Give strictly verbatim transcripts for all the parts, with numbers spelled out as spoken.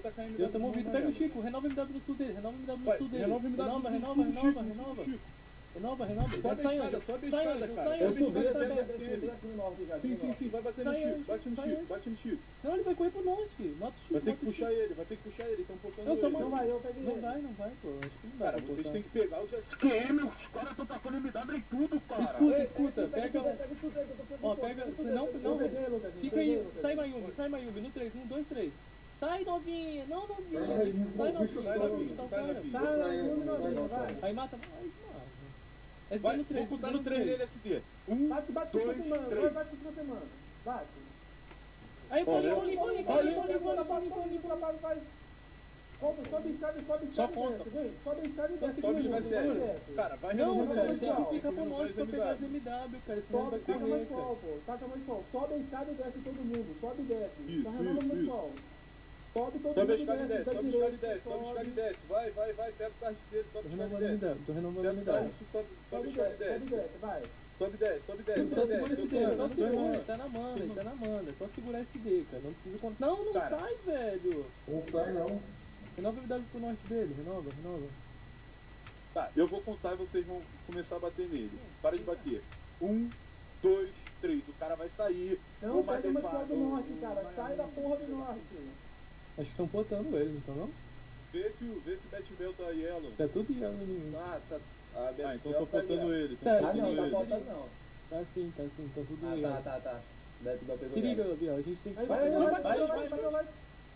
tá caindo. Eu tô movido, pega o Chico, renova o M W no sul dele, renova o M W no sul dele. Renova o M W renova, no renova, sul, renova, Chico, renova. Chico. Renova, renova. Sobe a Sai, escada, Anjo. sobe a Sai, escada, Anjo, cara. sai, Eu Anjo. subi, vai eu pra subi, eu trás. subi aqui no norte já. aqui Sim, no sim, norte. sim, vai bater no Sai, Chico, Anjo, bate no sai, Chico, Anjo. bate no Chico. Não, ele vai correr pro norte. Mata o Chico, Vai ter mata que o puxar Chico. ele, vai ter que puxar ele, estão portando Eu só ele. mando- Não vai, eu peguei Não ele. vai, não vai, pô. Acho que não dá Cara, pra vocês botar. têm que pegar os S Q M, os caras estão tacando M W em tudo, cara. Escuta, Ei, escuta, pega pega isso daí, um... pega isso daí, que eu tô ficando Ó, de fome, pega, pega isso senão, daí. não, Eu peguei, Lucas, eu fica peguei, aí, Lucas. sai Mayumi, sai Mayumi, no três, um, dois, três. Sai novinha, não novinha, Sai, sai novinha, novinha, puxa, vai sai, novinha, tá o sai, cara. novinha. Tá, Mayumi, novinha, vai. Aí mata, ai, mata. S D Vai, no três, vou botar S D no três nele, S D. Um, Bate, bate que dois, você manda, três. vai, bate que você manda. Bate. Aí, Ó, poli, eu- poli, poli, Olha, poli, olha, poli, olha, poli, vai, poli, vai, vai, vai. Compra, sobe a escada, sobe a Só escada e conta. desce, vem. Sobe a escada e desce. Sobe todo escada mundo, e sobe e desce. desce. Cara, vai Não, renovando cara, mais tem que qual, ficar pro renovando norte pra mais pegar as M W. M W, cara, senão Sobe, vai taca correr, mais cara. qual, pô. Taca mais qual. Sobe a escada e desce todo mundo. Sobe e desce. Isso, Só renova isso, mais isso. qual. Sobe todo Sobe a mundo e escada e desce. desce, Da sobe a escada e direita, desce, sobe a escada e sobe. desce. Vai, vai, vai, pega o carro dele, Tô sobe a escada renovando a e M desce. W, tô renovando a Pega M o W. carro, sobe, sobe a Sobe e escada desce, sobe e e desce. desce, vai. Sobe e desce, sobe e desce, Só sobe e segura desce. esse sobe e D, só desce. segura, ele tá na manda, ele tá na manda. É só segurar esse D, cara. Não precisa contar. Não, não Cara. sai, velho. Não sai não. Renova a M W pro norte dele, renova, renova. Tá, eu vou contar e vocês vão começar a bater nele. Para de bater. Um, dois, três. O cara vai sair. Não, Vou pega bater uma escola do fado. norte, cara. Sai da porra do norte. Acho que estão botando ele, então não? Vê se, o- vê se o Betbel tá yellow. Tá tudo yellow no mim. Ah, tá. Ah, então tô botando ele. Tô Tá, Ah, botando não, tá ele. botando não. Tá sim, tá sim, tá tudo Ah, yellow. tá, tá, tá. Beto Bel pegou Se liga, ela. Biel, a gente tem que... Vai, vai, vai, vai, vai, vai, vai, vai.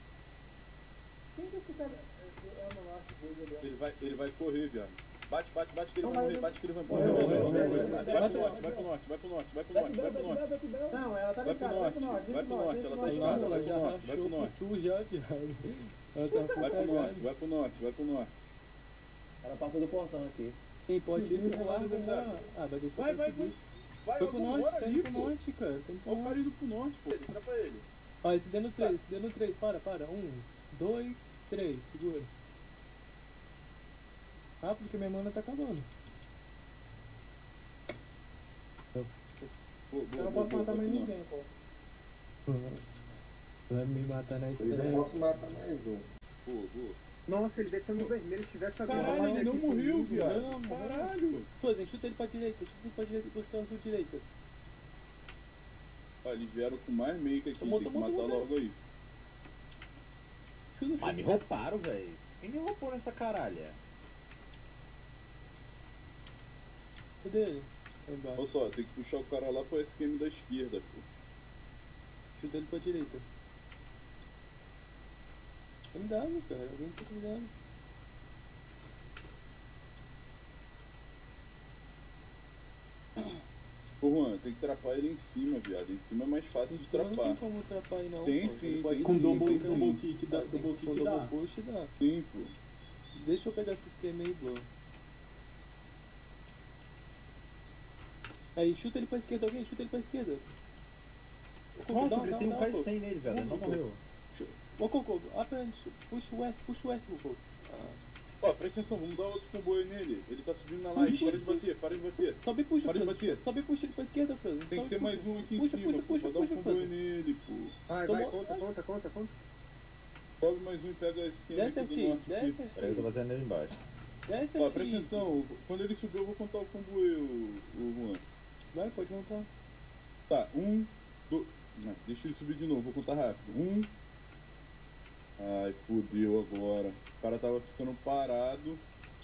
Quem que é esse cara? É o norte dele, Ele vai, ele vai correr, viado. Bate, bate, bate que ele Não, vai vai, morrer, vai. bate que ele vai Vai, morrer. vai, Vai vai, pro vai, norte, vai, vai vai, pro vai, norte, vai pro norte, vai pro norte, vai pro Beto norte, Bel, vai pro Beto norte. Bel, Beto Bel. Não, ela tá na Vai pro escada, vai pro norte, norte, vai vem pro pro norte, norte, vem pro ela norte. tá Nossa, ela vai já pro norte, vai rachou pro pro norte. sul já, viado. Ela tá Vai pro norte, cagada. vai pro norte, vai pro norte. Ela passou do portão aqui. Quem pode ir pro Vai, lado, vai, vai. Ah, vai deixar Vai, pra vai, seguir. vai. Vai, Foi eu pro vou norte, embora tá ali, indo pro pô. norte, cara. Tá indo pro Olha o norte. cara indo pro norte, pô. Entra pra ele. Ó, esse deu no três, esse deu no três. Para, para. Um, dois, três. Segura. Rápido que minha mana tá acabando. Boa, boa, Eu não boa, posso boa, matar vai mais pro ninguém, pô. Vai me matar na Eu estrada. não posso matar mais um. norte. Boa, boa. Nossa, ele desceu no vermelho, se tivesse agora. Caralho, ele não morreu, viado. Não, morreu. Caralho. Pô, gente, chuta ele pra direita, chuta ele pra direita e gostando pra direita. Ó, eles vieram com mais make aqui, Tomou, tem que tomou, matar tomou, logo aí. Chuta, Ah, me chuta. rouparam, velho. Quem me roubou nessa caralha? Cadê ele? Aí embaixo. Olha só, tem que puxar o cara lá pro S Q M da esquerda, pô. Chuta ele pra direita. Tá me dando, cara. Alguém tá me dando. Ô Juan, tem que trapar ele em cima, viado. Em cima é mais fácil de Em cima não tem trapar. como atrapar aí não. Tem pô. sim, Ele pode- tem Com sim, double, tem double sim. kick dá, Tem double que- kick com dá. double push dá. Sim, pô. Deixa eu pegar esse esquema aí, Blow. Aí, chuta ele pra esquerda, alguém, chuta ele pra esquerda. Ô, Coco, Nossa, dá, ele dá, tem um dá, K pô. cem nele, velho. Ele não Coco. morreu. Ô, Coco, apenas, puxa o West, puxa o West, Coco. Ah, Ó, presta atenção, vamos dar outro comboio nele. Ele tá subindo na live, para de bater, para de bater. sobe e puxa, Para de Fran. bater. Sobe e puxa ele pra esquerda, Fran. Tem Sobe que e ter puxa. mais um aqui em Puxa, cima, puxa, pô. puxa, Vai dar um puxa, comboio Fran. nele, pô. Vai, Tomou- vai, conta, conta, conta, conta. Sobe mais um e pega esse aqui Desce aqui do aqui, norte aqui. desce Peraí, eu tô aqui. fazendo ele embaixo. Desce Ó, presta aqui. atenção, quando ele subir eu vou contar o comboio, o Juan. Vai, pode montar. Tá, um, dois. Não, deixa ele subir de novo, vou contar rápido. Um. Ai, fudeu agora. O cara tava ficando parado.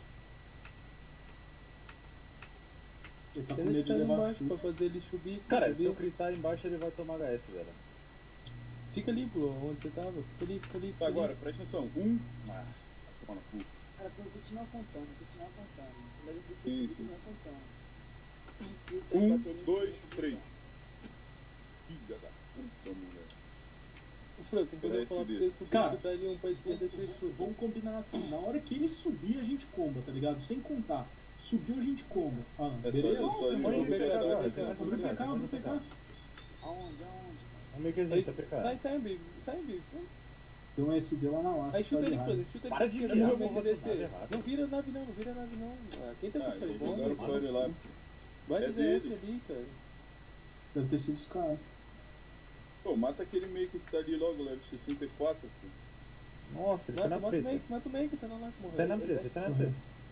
Ele tá com Ele medo de tá levar embaixo pra chute. fazer ele subir. Cara, se subir. eu gritar embaixo, ele vai tomar H S, velho. Fica ali, Blow, onde você tava. Fica ali, fica ali. Fica Tá, ali. agora, presta atenção. Um. Ah, toma no cu. Cara, continua contando, continua contando. Mas eu Sim, preciso sim. continuar contando. E o Um, bater em dois, cima. três. Filha da puta, mulher. Ô, Fran, tem que eu falar pra você subir, Cara, botar ele um pra esquerda e três pro Vamos combinar assim, na hora que ele subir, a gente comba, tá ligado? Sem contar. Subiu, a gente comba. Ah, É só- beleza? é só ele Vamos jogar. pegar agora, Vamos cara. Abre o P K, abre o P K. Aonde, aonde? Vamos ver que a Aí, gente tá P K. sai, sai, amigo, sai, amigo. Tem um S D lá na laça. Aí chuta ele, Fran, chuta ele. Para de esquerda, virar, não vou vai botar descer. errado. Não vira a nave não, não vira a nave não. Ah, quem tá Ah, com eles telefone? jogaram o fire lá. Vai É de D F dele. ali, cara. Deve ter sido os caras. Pô, mata aquele meio que tá ali logo, level sessenta e quatro, pô. Nossa, ele tá Mata, na mata o preta. meio, mata o meio que tá na live, Tá morreu. na preta, tá na preta.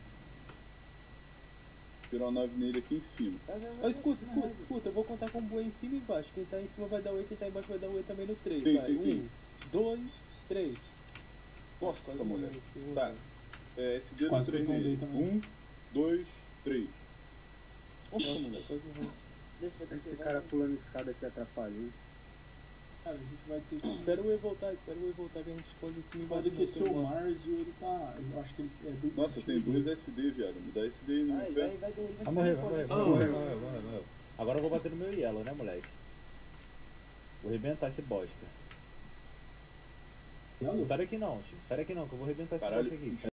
Tirar o nove nele aqui em cima. Vai, vai, vai, Ó, escuta, vai, escuta, vai. escuta, eu vou contar com o boi em cima e embaixo. Quem tá em cima vai dar o E, quem tá embaixo vai dar o E também no três. Sim, Vai, sim, sim. um, dois, três. Nossa, Quase mulher. morreu, sim, Tá. É, S D no Quase três que eu mandei nele. também. Um, dois, três. Nossa, Nossa, mulher. quase morreu. Deixa, deixa, Esse vai, cara vai. pulando escada aqui atrapalha, hein? Cara, a gente vai ter que. Espera o E voltar, espera o E voltar que a gente pode em cima e Pode embaixo. aquecer não, o tem uma- Mars e ele tá. Eu acho que ele é do. Nossa, tem dois S D, viado. Me dá S D aí no Vai, meu vai, pé. vai, vai, vai. Vai morrer, vai morrer, vai Oh. morrer, vai morrer, vai morrer, vai morrer. Agora eu vou bater no meu yellow, né, moleque? Vou arrebentar esse bosta. Yellow? Sai daqui não, tio. Sai daqui não, que eu vou arrebentar esse Caralho. bosta aqui.